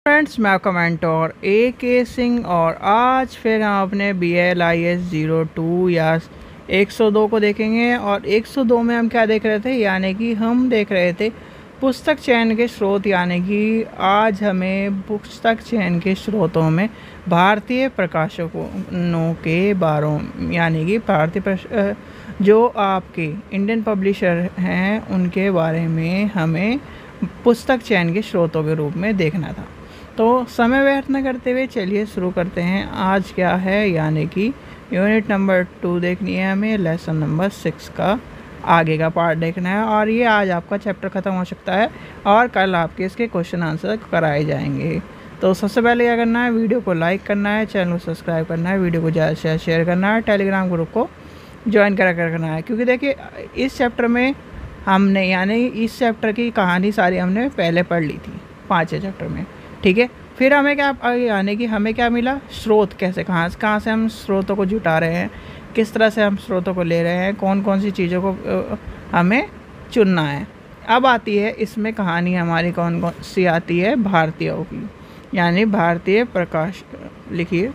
Friends, मैं आपका mentor AK Singh और आज फिर हम अपने BLIS 02 या 102 को देखेंगे। और 102 में हम क्या देख रहे थे, यानी कि हम देख रहे थे पुस्तक चयन के स्रोत। यानी कि आज हमें पुस्तक चयन के स्रोतों में भारतीय प्रकाशकों के बारों, यानी कि भारतीय जो आपके इंडियन पब्लिशर हैं उनके बारे में हमें पुस्तक चयन के स्रोतों के रूप में देखना था। तो समय व्यर्थ न करते हुए चलिए शुरू करते हैं। आज क्या है, यानी कि यूनिट नंबर 2 देखनी है हमें, लेसन नंबर 6 का आगे का पार्ट देखना है। और ये आज आपका चैप्टर ख़त्म हो सकता है और कल आपके इसके क्वेश्चन आंसर कराए जाएंगे। तो सबसे पहले क्या करना है, वीडियो को लाइक करना है, चैनल को सब्सक्राइब करना है, वीडियो को ज़्यादा से शेयर करना है, टेलीग्राम ग्रुप को ज्वाइन करना है। क्योंकि देखिए इस चैप्टर में हमने, यानी इस चैप्टर की कहानी सारी हमने पहले पढ़ ली थी 5वें चैप्टर में, ठीक है। फिर हमें क्या, यानी कि हमें क्या मिला, स्रोत कैसे, कहाँ से हम स्रोतों को जुटा रहे हैं, किस तरह से हम स्रोतों को ले रहे हैं, कौन कौन सी चीज़ों को हमें चुनना है। अब आती है इसमें कहानी हमारी कौन कौन सी आती है, भारतीयों की, यानी भारतीय प्रकाश। लिखिए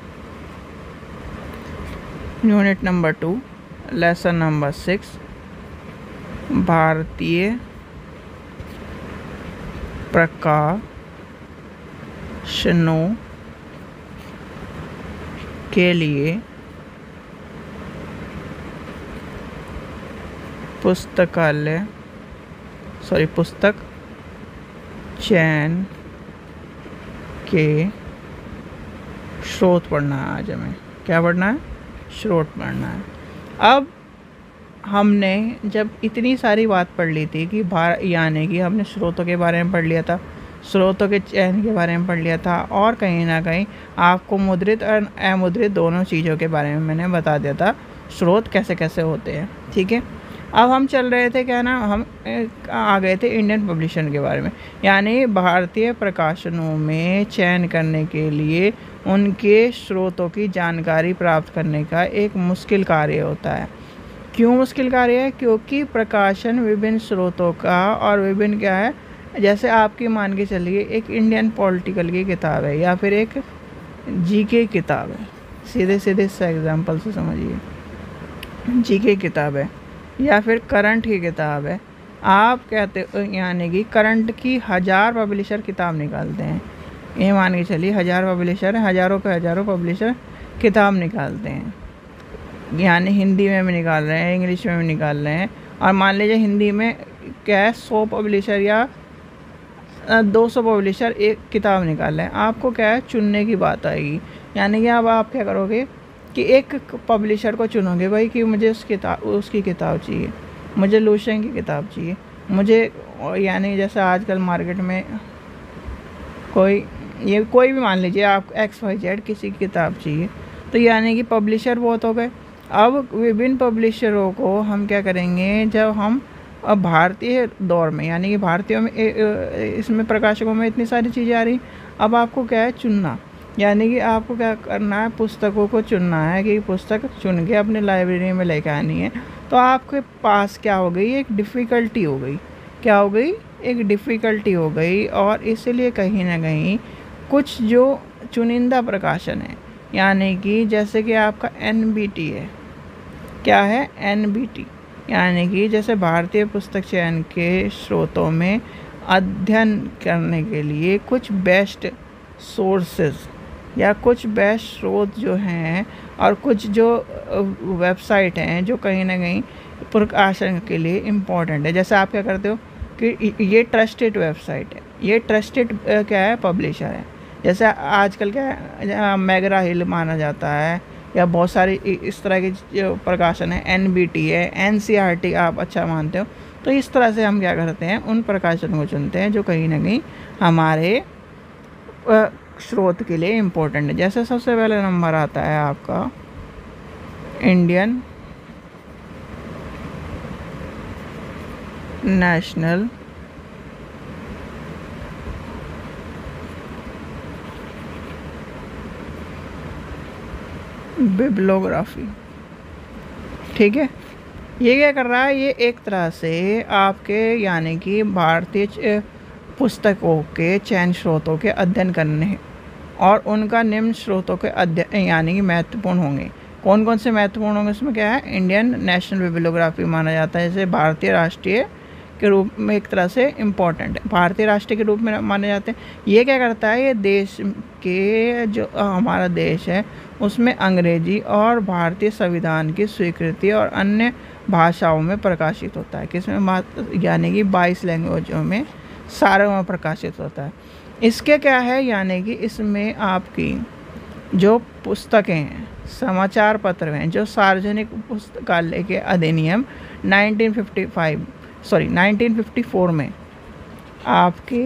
यूनिट नंबर 2 लेसन नंबर 6 भारतीय प्रकाशनों के लिए पुस्तक चयन के स्रोत पढ़ना है। आज हमें क्या पढ़ना है, स्रोत पढ़ना है। अब हमने जब इतनी सारी बात पढ़ ली थी कि यानी कि हमने स्रोतों के बारे में पढ़ लिया था, स्रोतों के चयन के बारे में पढ़ लिया था, और कहीं ना कहीं आपको मुद्रित और अमुद्रित दोनों चीज़ों के बारे में मैंने बता दिया था, स्रोत कैसे कैसे होते हैं, ठीक है। अब हम चल रहे थे, क्या ना, हम आ गए थे इंडियन पब्लिशर के बारे में। यानी भारतीय प्रकाशनों में चयन करने के लिए उनके स्रोतों की जानकारी प्राप्त करने का एक मुश्किल कार्य होता है। क्यों मुश्किल कार्य है, क्योंकि प्रकाशन विभिन्न स्रोतों का और विभिन्न क्या है, जैसे आपकी मान के चलिए एक इंडियन पॉलिटिकल की किताब है या फिर एक GK किताब है, सीधे से एग्जांपल से समझिए, GK किताब है या फिर करंट की किताब है। आप कहते हो, यानी कि करंट की 1000 पब्लिशर किताब निकालते हैं, ये मान के चलिए 1000 पब्लिशर हैं, हज़ारों के हज़ारों पब्लिशर किताब निकालते हैं, यानी हिंदी में भी निकाल रहे हैं, इंग्लिश में भी निकाल रहे हैं। और मान लीजिए हिंदी में क्या है, 100 पब्लिशर या 200 पब्लिशर एक किताब निकाल रहे हैं। आपको क्या है, चुनने की बात आएगी। यानी कि अब आप क्या करोगे कि एक पब्लिशर को चुनोगे, भाई कि मुझे उसकी किताब चाहिए, मुझे लूसेंट की किताब चाहिए, मुझे, यानी जैसे आजकल मार्केट में कोई भी मान लीजिए आप XYZ किसी की किताब चाहिए, तो यानी कि पब्लिशर बहुत हो गए। अब विभिन्न पब्लिशरों को हम क्या करेंगे, जब हम अब भारतीय दौर में, यानी कि भारतीयों में इसमें प्रकाशकों में इतनी सारी चीज़ें आ रही, अब आपको क्या है, चुनना। यानी कि आपको क्या करना है, पुस्तकों को चुनना है कि पुस्तक चुन के अपने लाइब्रेरी में लेकर आनी है। तो आपके पास क्या हो गई, एक डिफ़िकल्टी हो गई। क्या हो गई, एक डिफ़िकल्टी हो गई। और इसलिए कहीं ना कहीं कुछ जो चुनिंदा प्रकाशन है, यानी कि जैसे कि आपका NBT है, क्या है, NBT, यानी कि जैसे भारतीय पुस्तक चयन के स्रोतों में अध्ययन करने के लिए कुछ बेस्ट सोर्सेज या कुछ बेस्ट स्रोत जो हैं और कुछ जो वेबसाइट हैं जो कहीं ना कहीं प्रकाशन के लिए इम्पोर्टेंट है। जैसे आप क्या करते हो कि ये ट्रस्टेड वेबसाइट है, ये ट्रस्टेड क्या है, पब्लिशर है। जैसे आजकल क्या है, मैगरा हिल माना जाता है, या बहुत सारी इस तरह के जो प्रकाशन है, NBT है, NCERT आप अच्छा मानते हो। तो इस तरह से हम क्या करते हैं, उन प्रकाशन को चुनते हैं जो कहीं ना कहीं हमारे स्रोत के लिए इम्पोर्टेंट है। जैसे सबसे पहले नंबर आता है आपका इंडियन नेशनल बिब्लियोग्राफी, ठीक है। ये क्या कर रहा है, ये एक तरह से आपके, यानी कि भारतीय पुस्तकों के चयन स्रोतों के अध्ययन करने और उनका निम्न स्रोतों के अध्ययन यानी कि महत्वपूर्ण होंगे। कौन कौन से महत्वपूर्ण होंगे? उसमें क्या है, इंडियन नेशनल बिब्लियोग्राफी माना जाता है, जैसे भारतीय राष्ट्रीय के रूप में एक तरह से इम्पोर्टेंट है, भारतीय राष्ट्रीय के रूप में माने जाते हैं। ये क्या करता है, ये देश के जो हमारा देश है उसमें अंग्रेजी और भारतीय संविधान की स्वीकृति और अन्य भाषाओं में प्रकाशित होता है। किसमें? यानी कि 22 लैंग्वेजों में, सारों में प्रकाशित होता है। इसके क्या है, यानी कि इसमें आपकी जो पुस्तकें हैं, समाचार पत्र हैं, जो सार्वजनिक पुस्तकालय के अधिनियम 1954 में आपके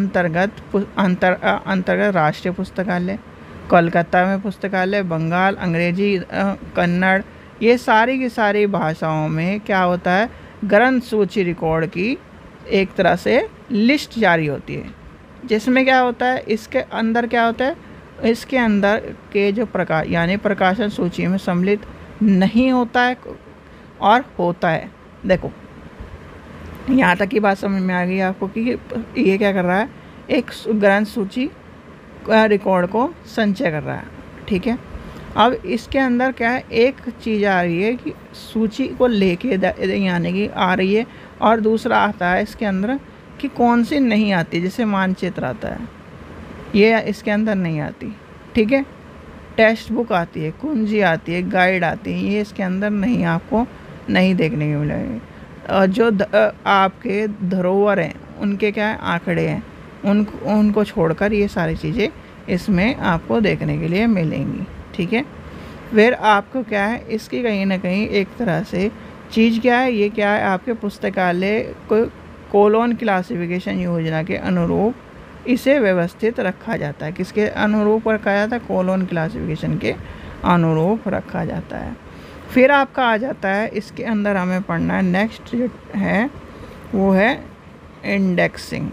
अंतर्गत राष्ट्रीय पुस्तकालय, कोलकाता में पुस्तकालय, बंगाल, अंग्रेजी, कन्नड़, ये सारी की सारी भाषाओं में क्या होता है, ग्रंथ सूची रिकॉर्ड की एक तरह से लिस्ट जारी होती है, जिसमें क्या होता है, इसके अंदर क्या होता है, इसके अंदर के जो यानी प्रकाशन सूची में सम्मिलित नहीं होता है और होता है। देखो यहाँ तक की बात समझ में आ गई आपको कि ये क्या कर रहा है, एक ग्रंथ सूची रिकॉर्ड को संचय कर रहा है। ठीक है, अब इसके अंदर क्या है, एक चीज़ आ रही है कि सूची को लेके यानी कि आ रही है, और दूसरा आता है इसके अंदर कि कौन सी नहीं आती, जैसे मानचित्र आता है, ये इसके अंदर नहीं आती। ठीक है, टेक्स्ट बुक आती है, कुंजी आती है, गाइड आती है, ये इसके अंदर नहीं, आपको नहीं देखने को मिलेगी। जो आपके धरोहर हैं उनके क्या है, आंकड़े हैं, उनको छोड़कर ये सारी चीज़ें इसमें आपको देखने के लिए मिलेंगी। ठीक है, फिर आपको क्या है, इसकी कहीं ना कहीं एक तरह से चीज़ क्या है, ये क्या है, आपके पुस्तकालय को कोलोन क्लासिफिकेशन योजना के अनुरूप इसे व्यवस्थित रखा जाता है। किसके अनुरूप रखा जाता है? कोलोन क्लासिफिकेशन के अनुरूप रखा जाता है। फिर आपका आ जाता है, इसके अंदर हमें पढ़ना है, नेक्स्ट जो है वो है इंडेक्सिंग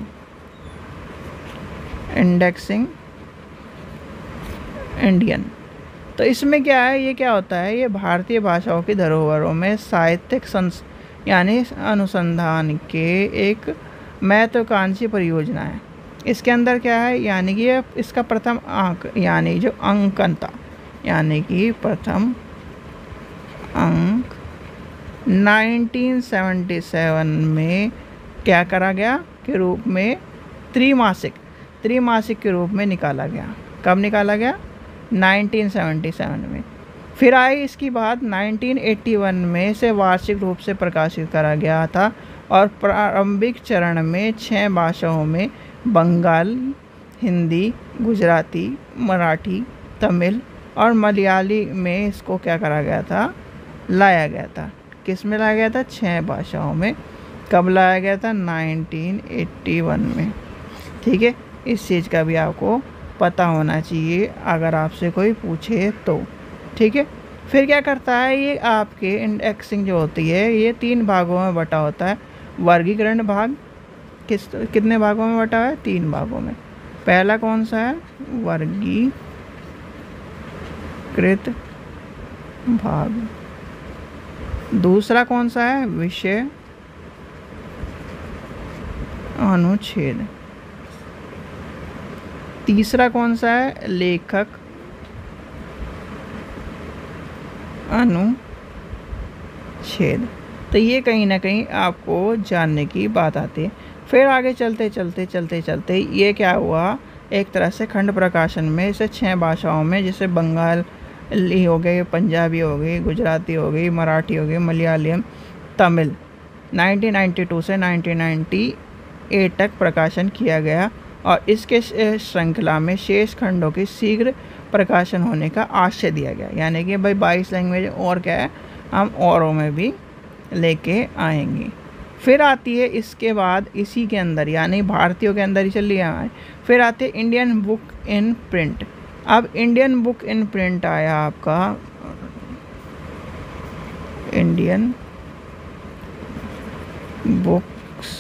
इंडियन। तो इसमें क्या है, ये क्या होता है, ये भारतीय भाषाओं की धरोहरों में साहित्यिक यानी अनुसंधान के एक महत्वाकांक्षी परियोजना है। इसके अंदर क्या है, यानी कि इसका प्रथम अंक यानी जो अंकन था, यानी कि प्रथम अंक 1977 में क्या करा गया के रूप में त्रिमासिक के रूप में निकाला गया। कब निकाला गया? 1977 में। फिर आई इसकी बात 1981 में से वार्षिक रूप से प्रकाशित करा गया था, और प्रारंभिक चरण में 6 भाषाओं में बंगाली, हिंदी, गुजराती, मराठी, तमिल और मलयाली में इसको क्या करा गया था, लाया गया था। किस में लाया गया था? 6 भाषाओं में। कब लाया गया था? 1981 में। ठीक है, इस चीज़ का भी आपको पता होना चाहिए अगर आपसे कोई पूछे तो। ठीक है, फिर क्या करता है, ये आपके इंडेक्सिंग जो होती है ये 3 भागों में बटा होता है। वर्गीकरण भाग कितने भागों में बटा है? 3 भागों में। पहला कौन सा है? वर्गीकृत भाग। दूसरा कौन सा है? विषय अनुच्छेद। तीसरा कौन सा है? लेखक अनुच्छेद। तो ये कहीं ना कहीं आपको जानने की बात आती है। फिर आगे चलते ये क्या हुआ, एक तरह से खंड प्रकाशन में इसे 6 भाषाओं में, जैसे बंगाली हो गए, पंजाबी हो गई, गुजराती हो गई, मराठी हो गई, मलयालम, तमिल 1992 से 1998 तक प्रकाशन किया गया, और इसके श्रृंखला में शेष खंडों के शीघ्र प्रकाशन होने का आशय दिया गया। यानी कि भाई 22 लैंग्वेज और क्या है, हम औरों में भी लेके आएंगे। फिर आती है इसके बाद इसी के अंदर, यानी भारतीयों के अंदर ही चलिए आए, फिर आते हैं इंडियन बुक इन प्रिंट। अब इंडियन बुक इन प्रिंट आया आपका, इंडियन बुक्स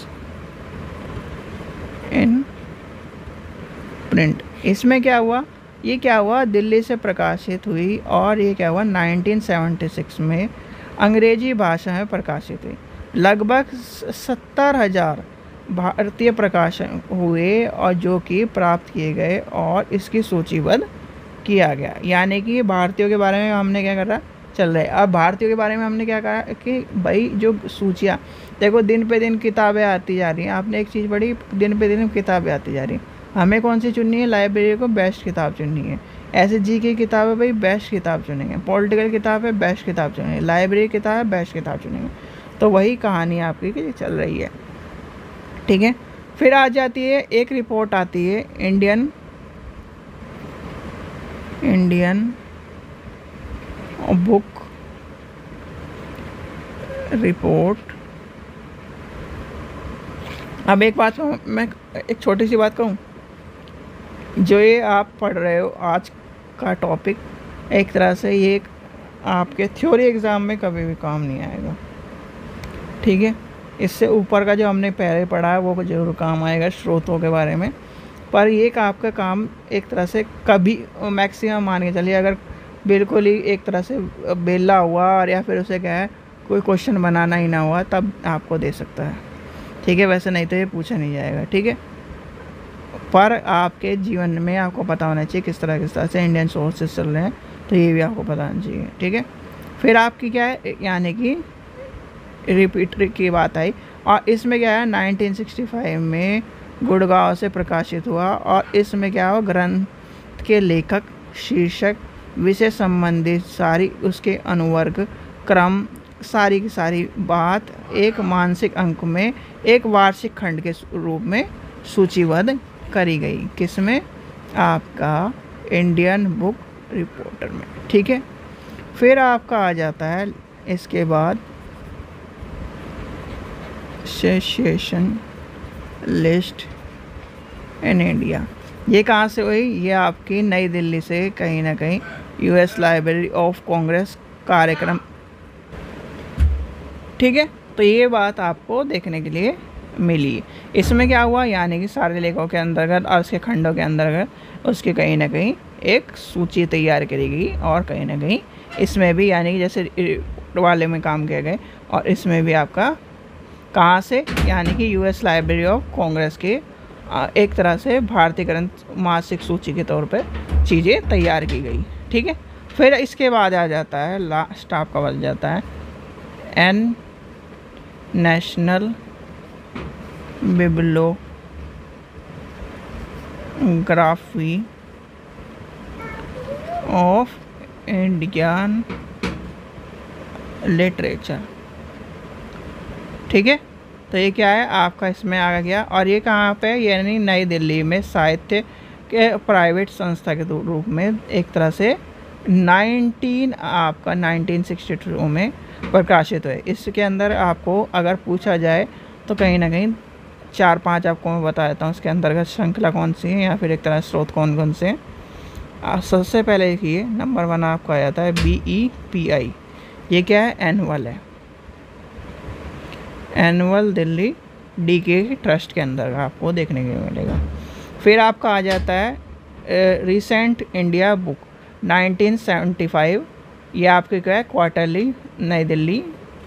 इन प्रिंट। इसमें क्या हुआ, ये क्या हुआ, दिल्ली से प्रकाशित हुई, और ये क्या हुआ 1976 में अंग्रेजी भाषा में प्रकाशित हुई। लगभग 70,000 भारतीय प्रकाशन हुए और जो कि प्राप्त किए गए और इसकी सूचीबद्ध किया गया। यानी कि भारतीयों के बारे में हमने क्या करा चल रहा है। अब भारतीयों के बारे में हमने क्या कहा कि भाई जो सूचियाँ, देखो दिन पे दिन किताबें आती जा रही हैं। आपने एक चीज़ पढ़ी, दिन पे दिन किताबें आती जा रही हैं। हमें कौन सी चुननी है? लाइब्रेरी को बेस्ट किताब चुननी है। ऐसे जी की किताब है भाई, बेस्ट किताब चुनेंगे। पॉलिटिकल किताब है, बेस्ट किताब चुनेंगे। लाइब्रेरी किताब है, बेस्ट किताब चुनेंगे। तो वही कहानी आपकी कि चल रही है, ठीक है। फिर आ जाती है एक रिपोर्ट आती है इंडियन बुक रिपोर्ट। अब एक बात मैं एक छोटी सी बात कहूँ, जो ये आप पढ़ रहे हो आज का टॉपिक, एक तरह से ये आपके थ्योरी एग्ज़ाम में कभी भी काम नहीं आएगा, ठीक है। इससे ऊपर का जो हमने पहले पढ़ा है वो ज़रूर काम आएगा स्रोतों के बारे में, पर ये आपका काम एक तरह से कभी मैक्सिमम मान के चलिए, अगर बिल्कुल ही एक तरह से बेला हुआ और या फिर उसे क्या है कोई क्वेश्चन बनाना ही ना हुआ तब आपको दे सकता है, ठीक है। वैसे नहीं तो ये पूछा नहीं जाएगा, ठीक है। पर आपके जीवन में आपको पता होना चाहिए किस तरह से इंडियन सोर्सेस चल रहे हैं, तो ये भी आपको पता होना चाहिए, ठीक है। फिर आपकी क्या है, यानी कि रिपीटर की बात आई, और इसमें क्या है 1965 में गुड़गांव से प्रकाशित हुआ। और इसमें क्या हुआ, ग्रंथ के लेखक, शीर्षक, विषय संबंधित सारी उसके अनुवर्ग, क्रम, सारी की सारी बात एक मानसिक अंक में एक वार्षिक खंड के रूप में सूचीबद्ध करी गई। किसमें? आपका इंडियन बुक रिपोर्टर में, ठीक है। फिर आपका आ जाता है इसके बाद सेशन लिस्ट इन इंडिया। ये कहाँ से हुई? ये आपकी नई दिल्ली से कहीं ना कहीं यूएस लाइब्रेरी ऑफ कांग्रेस कार्यक्रम, ठीक है। तो ये बात आपको देखने के लिए मिली। इसमें क्या हुआ, यानी कि सारे लेखों के अंतर्गत और उसके खंडों के अंतर्गत उसके कहीं ना कहीं एक सूची तैयार करी गई, और कहीं ना कहीं इसमें भी यानी कि जैसे वाले में काम किया गया, और इसमें भी आपका कहाँ से, यानी कि यूएस लाइब्रेरी ऑफ कांग्रेस के एक तरह से भारतीय ग्रंथ मासिक सूची के तौर पर चीज़ें तैयार की गई, ठीक है। फिर इसके बाद आ जाता है लास्ट आपका बन जाता है national bibliography of Indian literature, ठीक है। तो ये क्या है आपका इसमें आ गया, और ये कहाँ पे, यानी नई दिल्ली में साहित्य के प्राइवेट संस्था के रूप में एक तरह से 1962 में प्रकाशित हुए। इसके अंदर आपको अगर पूछा जाए तो कहीं ना कहीं 4-5 आपको मैं बता देता हूँ उसके अंतर्गत श्रृंखला कौन सी है या फिर एक तरह स्रोत कौन कौन से हैं। सबसे पहले देखिए नंबर 1 आपका आ जाता है BEPI। ये क्या है? एनुअल है, एनुअल दिल्ली DK ट्रस्ट के अंदर आपको देखने को मिलेगा। फिर आपका आ जाता है रिसेंट इंडिया बुक 1975। ये आपके क्या है? क्वार्टरली नई दिल्ली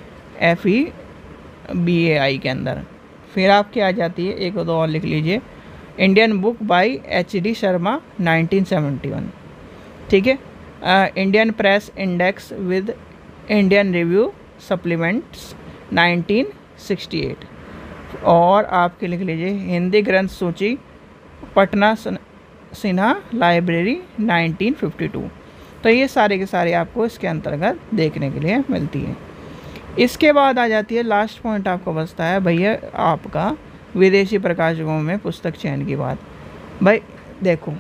FEBAI के अंदर। फिर आपकी आ जाती है एक दो और लिख लीजिए, Indian book by HD Sharma 1971, ठीक है। Indian press index with Indian review supplements 1968। और आपके लिख लीजिए हिंदी ग्रंथ सूची पटना सिन्हा लाइब्रेरी 1952। तो ये सारे के सारे आपको इसके अंतर्गत देखने के लिए मिलती है। इसके बाद आ जाती है लास्ट पॉइंट आपको बचता है भैया आपका विदेशी प्रकाशकों में पुस्तक चयन की बात। भाई देखो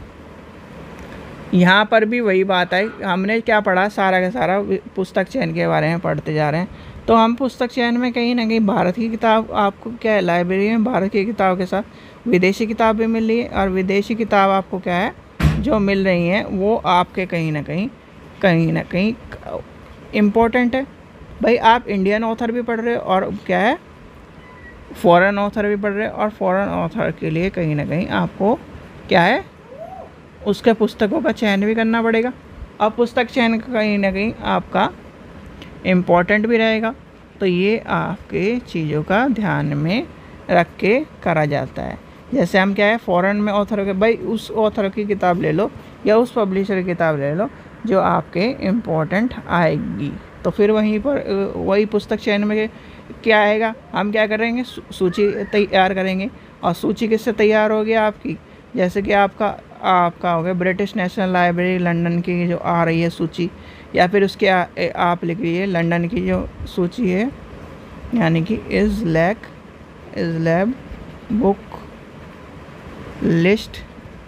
यहाँ पर भी वही बात है, हमने क्या पढ़ा, सारा का सारा पुस्तक चयन के बारे में पढ़ते जा रहे हैं। तो हम पुस्तक चयन में कहीं ना कहीं भारत की किताब आपको क्या है, लाइब्रेरी में भारत की किताब के साथ विदेशी किताब भी मिल रही है, और विदेशी किताब आपको क्या है जो मिल रही हैं वो आपके कहीं ना कहीं इम्पोर्टेंट है। भाई आप इंडियन ऑथर भी पढ़ रहे हो और क्या है फॉरेन ऑथर भी पढ़ रहे हो, और फॉरेन ऑथर के लिए कहीं ना कहीं आपको क्या है उसके पुस्तकों का चयन भी करना पड़ेगा। अब पुस्तक चयन कहीं ना कहीं आपका इम्पोर्टेंट भी रहेगा। तो ये आपके चीज़ों का ध्यान में रख के करा जाता है। जैसे हम क्या है फॉरेन में ऑथर के भाई उस ऑथर की किताब ले लो या उस पब्लिशर की किताब ले लो जो आपके इम्पोर्टेंट आएगी, तो फिर वहीं पर वही पुस्तक चयन में क्या आएगा, हम क्या करेंगे सूची तैयार करेंगे। और सूची किससे तैयार होगी आपकी, जैसे कि आपका हो गया ब्रिटिश नेशनल लाइब्रेरी लंदन की जो आ रही है सूची, या फिर उसके आप लिख लीजिए लंदन की जो सूची है, यानी कि इज़लैब बुक लिस्ट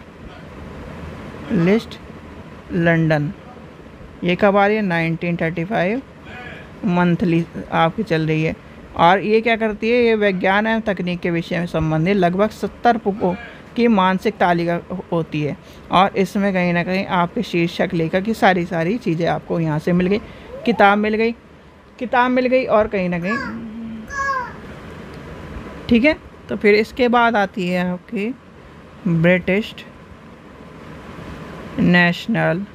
लंदन। ये कब आ रही है 1935 मंथली आपकी चल रही है। और ये क्या करती है, ये विज्ञान एवं तकनीक के विषय में संबंधित लगभग 70 पुस्तकों की मानसिक तालिका होती है। और इसमें कहीं ना कहीं आपके शीर्षक लेखक की सारी चीज़ें आपको यहाँ से मिल गई, किताब मिल गई और कहीं ना कहीं ठीक है। तो फिर इसके बाद आती है आपकी ब्रिटिश नेशनल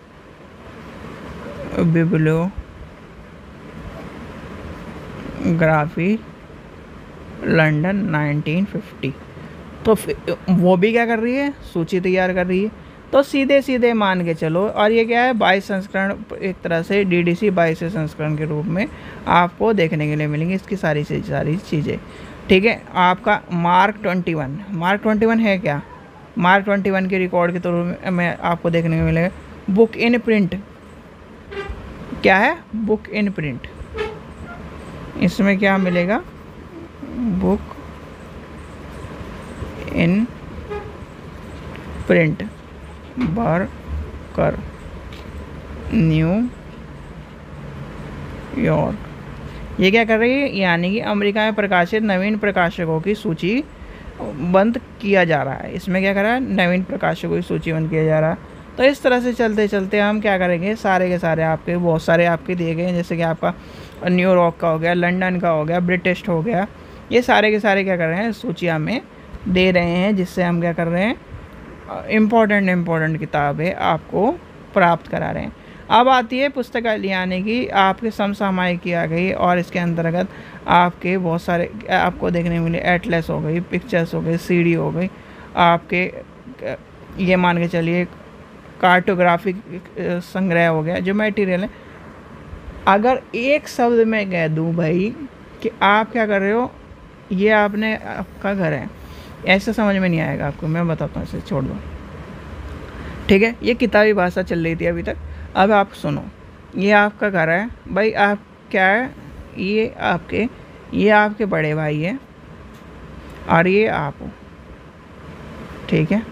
बिब्लियोग्राफी लंदन 1950। तो वो भी क्या कर रही है, सूची तैयार कर रही है। तो सीधे मान के चलो, और ये क्या है 22 संस्करण, एक तरह से डीडीसी 22 संस्करण के रूप में आपको देखने के लिए मिलेंगी इसकी सारी चीज़ें। ठीक है, आपका मार्क 21 है क्या, मार्क 21 के रिकॉर्ड के तौर में आपको देखने को मिलेगा। बुक इन प्रिंट क्या है, बुक इन प्रिंट, इसमें क्या मिलेगा, बुक इन प्रिंट बर्कर न्यूयॉर्क। ये क्या कर रही है, यानी कि अमेरिका में प्रकाशित नवीन प्रकाशकों की सूची बंद किया जा रहा है। इसमें क्या कर रहा है, नवीन प्रकाशकों की सूची बंद किया जा रहा है। तो इस तरह से चलते हम क्या करेंगे, सारे के सारे आपके बहुत सारे आपके दिए गए हैं, जैसे कि आपका न्यूयॉर्क का हो गया, लंदन का हो गया, ब्रिटिश हो गया, ये सारे के सारे क्या कर रहे हैं सूची हमें दे रहे हैं, जिससे हम क्या कर रहे हैं इम्पोर्टेंट किताबें आपको प्राप्त करा रहे हैं। अब आती है पुस्तकालय, यानी कि आपके समसामयिक आ गई, और इसके अंतर्गत आपके बहुत सारे आपको देखने मिले, एटलस हो गई, पिक्चर्स हो गई, सीडी हो गई, आपके ये मान के चलिए कार्टोग्राफिक संग्रह हो गया, जो मटेरियल है। अगर एक शब्द में कह दूं भाई कि आप क्या कर रहे हो, ये आपने आपका घर है, ऐसा समझ में नहीं आएगा आपको, मैं बताता हूँ, इसे छोड़ दो। ठीक है, ये किताबी भाषा चल रही थी अभी तक। अब आप सुनो, ये आपका घर है भाई, आप क्या है, ये आपके बड़े भाई है और ये आप हो। ठीक है,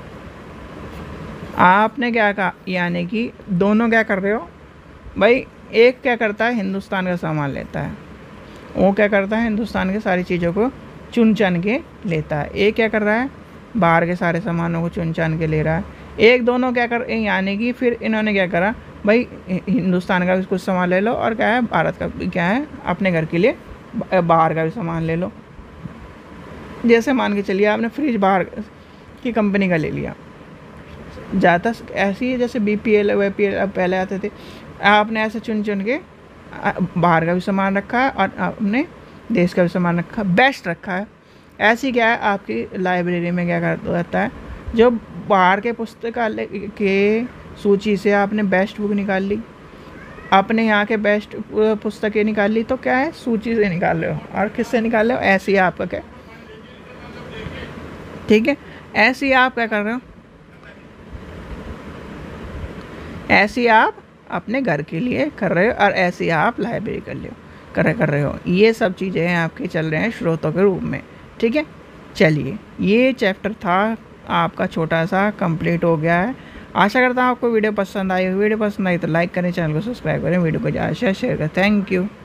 आपने क्या कहा, यानी कि दोनों क्या कर रहे हो भाई, एक क्या करता है हिंदुस्तान का सामान लेता है, वो क्या करता है हिंदुस्तान की सारी चीज़ों को चुन के लेता है। एक क्या कर रहा है, बाहर के सारे सामानों को चुन के ले रहा है। एक दोनों क्या कर, यानी कि फिर इन्होंने क्या करा भाई, हिंदुस्तान का भी कुछ सामान ले लो, और क्या है भारत का क्या है अपने घर के लिए बाहर का भी सामान ले लो। जैसे मान के चलिए आपने फ्रिज बाहर की कंपनी का ले लिया, ज़्यादा ऐसी है जैसे BPL WPL पहले आते थे, आपने ऐसे चुन के बाहर का भी सामान रखा है और अपने देश का भी सामान रखा, बेस्ट रखा है। ऐसी क्या है आपकी लाइब्रेरी में क्या करता है, जो बाहर के पुस्तकालय के सूची से आपने बेस्ट बुक निकाल ली, अपने यहाँ के बेस्ट पुस्तकें निकाल ली, तो क्या है सूची से निकाल रहे हो। और किससे निकाल रहे हो, ऐसे ही आपका क्या, ठीक है, ऐसे ही आप क्या कर रहे हो, ऐसे ही आप अपने घर के लिए कर रहे हो, और ऐसे ही आप लाइब्रेरी कर रहे हो। ये सब चीज़ें हैं आपके चल रहे हैं स्रोतों के रूप में। ठीक है, चलिए ये चैप्टर था आपका छोटा सा कंप्लीट हो गया है। आशा करता हूँ आपको वीडियो पसंद आई तो लाइक करें, चैनल को सब्सक्राइब करें, वीडियो को ज़्यादा शेयर करें। Thank you.